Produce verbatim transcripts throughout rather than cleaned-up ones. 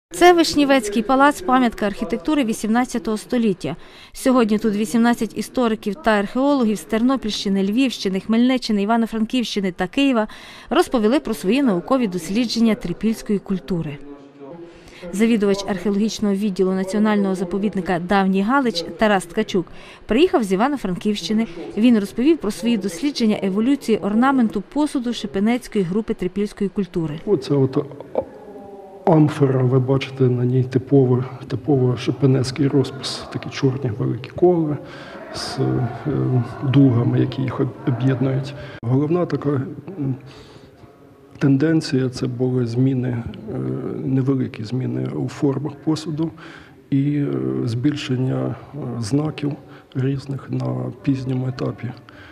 Це Вишнівецький палац – пам'ятка архітектури вісімнадцятого століття. Сьогодні тут вісімнадцять істориків та археологів з Тернопільщини, Львівщини, Хмельниччини, Івано-Франківщини та Києва розповіли про свої наукові дослідження трипільської культури. Завідувач археологічного відділу Національного заповідника «Давній Галич» Тарас Ткачук приїхав з Івано-Франківщини. Він розповів про свої дослідження еволюції орнаменту посуду Шепенецької групи трипільської культури. Оце от амфора, ви бачите, на ній типово, типово шепенецький розпис, такі чорні великі кола з дугами, які їх об'єднують. Головна така тенденція – це були зміни, невеликі зміни у формах посуду і збільшення знаків різних на пізньому етапі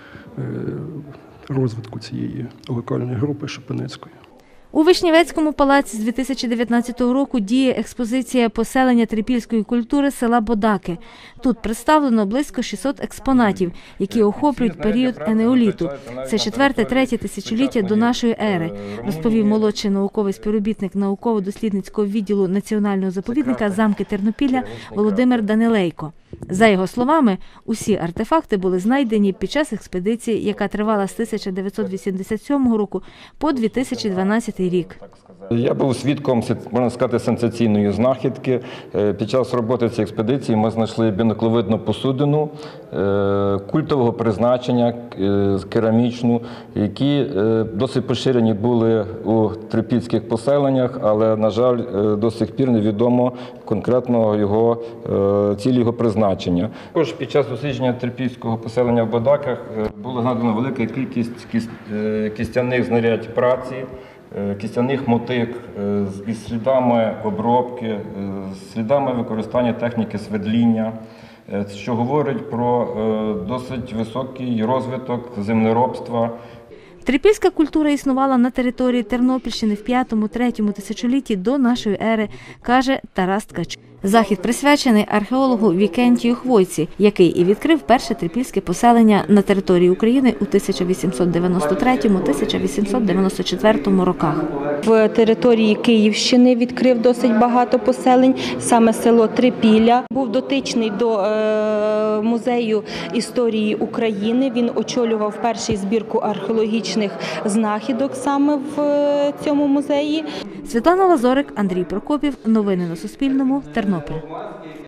розвитку цієї локальної групи шепенецької. У Вишнівецькому палаці з дві тисячі дев'ятнадцятого року діє експозиція поселення трипільської культури села Бодаки. Тут представлено близько шістсот експонатів, які охоплюють період енеоліту. Це четверте-третє тисячоліття до нашої ери, розповів молодший науковий співробітник науково-дослідницького відділу Національного заповідника «Замки Тернопілля» Володимир Данилейко. За його словами, усі артефакти були знайдені під час експедиції, яка тривала з тисяча дев'ятсот вісімдесят сьомого року по дві тисячі дванадцятий рік. Я був свідком, можна сказати, сенсаційної знахідки. Під час роботи цієї експедиції ми знайшли бінокловидну посудину культового призначення, керамічну, які досить поширені були у трипільських поселеннях, але, на жаль, до сих пір невідомо конкретного його, цілі його призначення. Також під час дослідження трипільського поселення в Бодаках було знайдено велика кількість кістяних знарядь праці, кістяних мотик із слідами обробки, слідами використання техніки свердління, що говорить про досить високий розвиток землеробства. Трипільська культура існувала на території Тернопільщини в п'ятому-третьому тисячолітті до нашої ери, каже Тарас Ткачук. Захід присвячений археологу Вікентію Хвойці, який і відкрив перше трипільське поселення на території України у тисяча вісімсот дев'яносто третьому - тисяча вісімсот дев'яносто четвертому роках. В території Київщини відкрив досить багато поселень, саме село Трипілля. Був дотичний до е, музею історії України. Він очолював перший збірку археологічних знахідок саме в е, цьому музеї. Світлана Лазорик, Андрій Прокопів. Новини на Суспільному. Тернопіль.